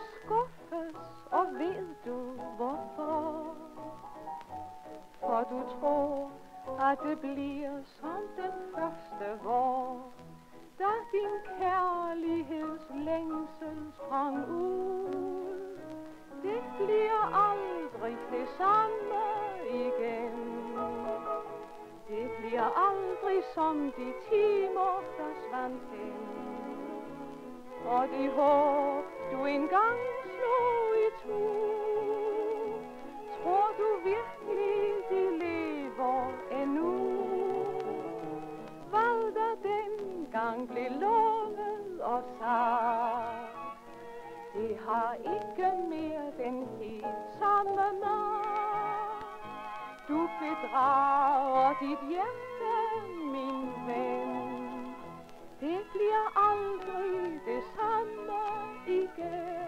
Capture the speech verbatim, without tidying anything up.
skuffes, og ved du hvorfor? For du tror, at det bliver som den første vår, da din kærlighedslængsel sprang ud. Det bliver aldrig det samme igen. Det bliver aldrig som de timer, der svandt hen. Og de håb, du engang slog i tu. Tror du virkelig, de lever endnu? Hvad der dengang blev lovet og sagt, det har ikke mere den helt samme magt. Du bedrager dit hjerte, min ven. Det bliver aldrig det samme igen.